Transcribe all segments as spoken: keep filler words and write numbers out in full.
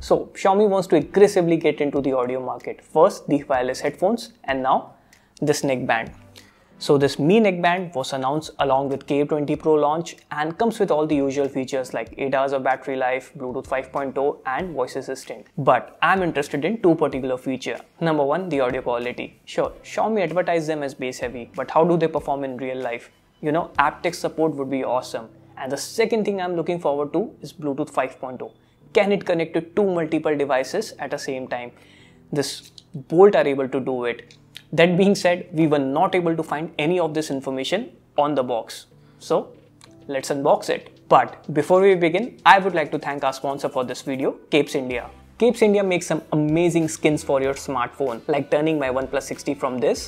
So Xiaomi wants to aggressively get into the audio market. First the wireless headphones and now this neckband. So this Mi neckband was announced along with K twenty Pro launch and comes with all the usual features like eight hours of battery life, Bluetooth five point oh and voice assistant. But I'm interested in two particular features. Number one, the audio quality. Sure, Xiaomi advertised them as bass heavy, but how do they perform in real life? You know, aptX support would be awesome. And the second thing I'm looking forward to is Bluetooth five point oh. Can it connect to two multiple devices at the same time? This Bolt are able to do it. That being said, we were not able to find any of this information on the box. So let's unbox it. But before we begin, I would like to thank our sponsor for this video, Capes India. Capes India makes some amazing skins for your smartphone, like turning my OnePlus sixty from this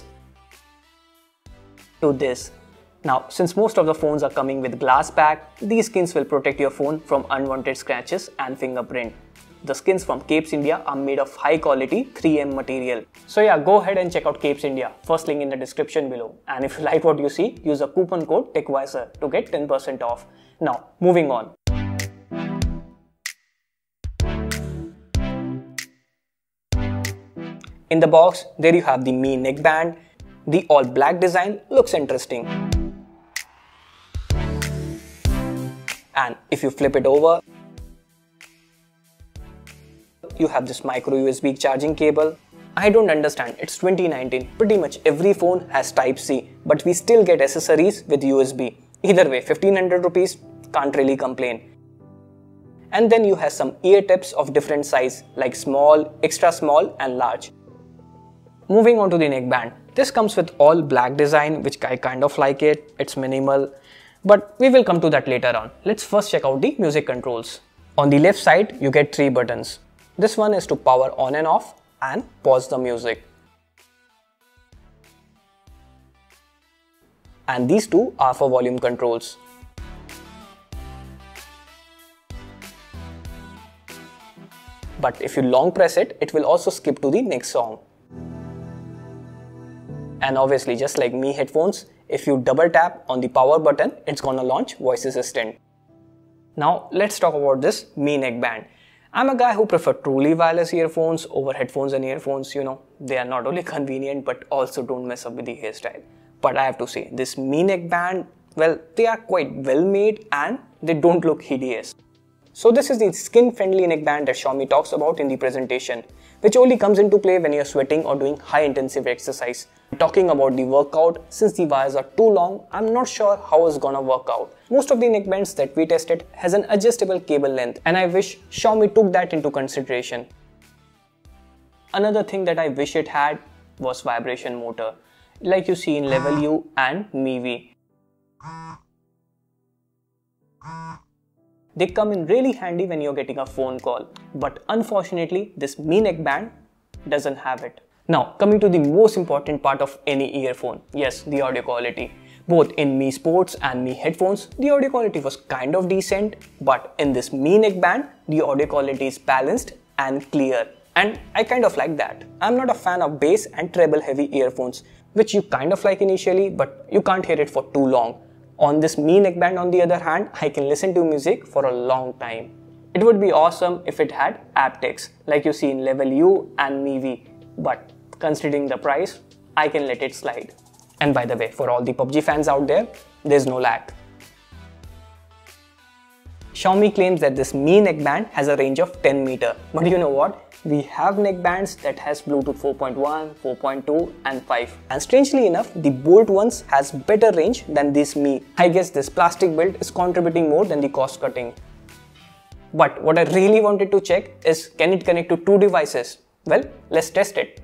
to this. Now, since most of the phones are coming with glass back, these skins will protect your phone from unwanted scratches and fingerprint. The skins from Capes India are made of high quality three M material. So yeah, go ahead and check out Capes India. First link in the description below. And if you like what you see, use a coupon code TechVisor to get ten percent off. Now, moving on. In the box, there you have the Mi neckband. The all black design looks interesting. And if you flip it over, you have this micro U S B charging cable. I don't understand, it's twenty nineteen, pretty much every phone has Type C, but we still get accessories with U S B. Either way, fifteen hundred rupees, can't really complain. And then you have some ear tips of different size, like small, extra small and large. Moving on to the neckband. This comes with all black design, which I kind of like it, it's minimal, but we will come to that later on. Let's first check out the music controls. On the left side, you get three buttons. This one is to power on and off and pause the music. And these two are for volume controls. But if you long press it, it will also skip to the next song. And obviously, just like Mi headphones, if you double tap on the power button, it's gonna launch voice assistant. Now let's talk about this Mi neckband. I'm a guy who prefers truly wireless earphones over headphones and earphones, you know. They are not only convenient but also don't mess up with the hairstyle. But I have to say, this Mi neckband, well, they are quite well made and they don't look hideous. So this is the skin-friendly neckband that Xiaomi talks about in the presentation, which only comes into play when you're sweating or doing high-intensive exercise. Talking about the workout, since the wires are too long, I'm not sure how it's gonna work out. Most of the neckbands that we tested has an adjustable cable length, and I wish Xiaomi took that into consideration. Another thing that I wish it had was vibration motor, like you see in Level U and Mi V. They come in really handy when you're getting a phone call, but unfortunately this Mi neckband doesn't have it. Now, coming to the most important part of any earphone, yes, the audio quality. Both in Mi Sports and Mi headphones, the audio quality was kind of decent, but in this Mi neckband, the audio quality is balanced and clear. And I kind of like that. I'm not a fan of bass and treble heavy earphones, which you kind of like initially, but you can't hear it for too long. On this Mi neckband, on the other hand, I can listen to music for a long time. It would be awesome if it had aptX, like you see in Level U and Mi V, but considering the price, I can let it slide. And by the way, for all the P U B G fans out there, there's no lag. Xiaomi claims that this Mi neckband has a range of ten meters, but you know what? We have neckbands that has Bluetooth four point one, four point two and five. And strangely enough, the Bolt ones has better range than this Mi. I guess this plastic build is contributing more than the cost cutting. But what I really wanted to check is, can it connect to two devices? Well, let's test it.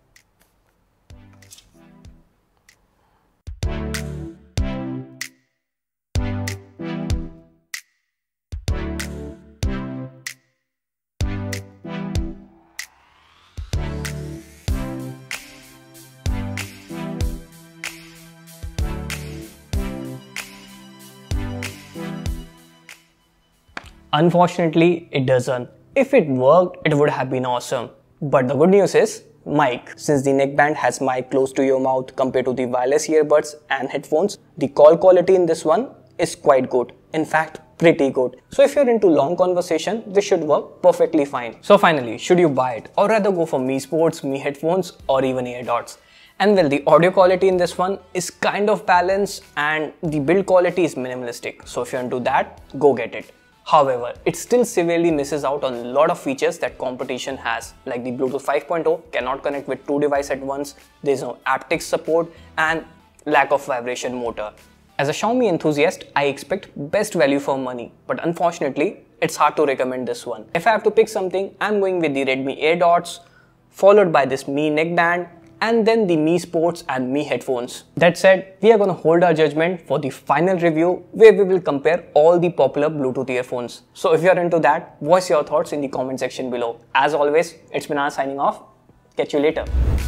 Unfortunately, it doesn't. If it worked, it would have been awesome. But the good news is, mic. Since the neckband has mic close to your mouth compared to the wireless earbuds and headphones, the call quality in this one is quite good. In fact, pretty good. So if you're into long conversation, this should work perfectly fine. So finally, should you buy it or rather go for Mi Sports, Mi Headphones or even AirDots? And well, the audio quality in this one is kind of balanced and the build quality is minimalistic. So if you're into that, go get it. However, it still severely misses out on a lot of features that competition has, like the Bluetooth five point oh cannot connect with two devices at once, there's no haptics support and lack of vibration motor. As a Xiaomi enthusiast, I expect best value for money, but unfortunately, it's hard to recommend this one. If I have to pick something, I'm going with the Redmi AirDots, followed by this Mi neckband, and then the Mi Sports and Mi Headphones. That said, we are going to hold our judgment for the final review where we will compare all the popular Bluetooth earphones. So if you are into that, voice your thoughts in the comment section below. As always, it's Minan signing off. Catch you later.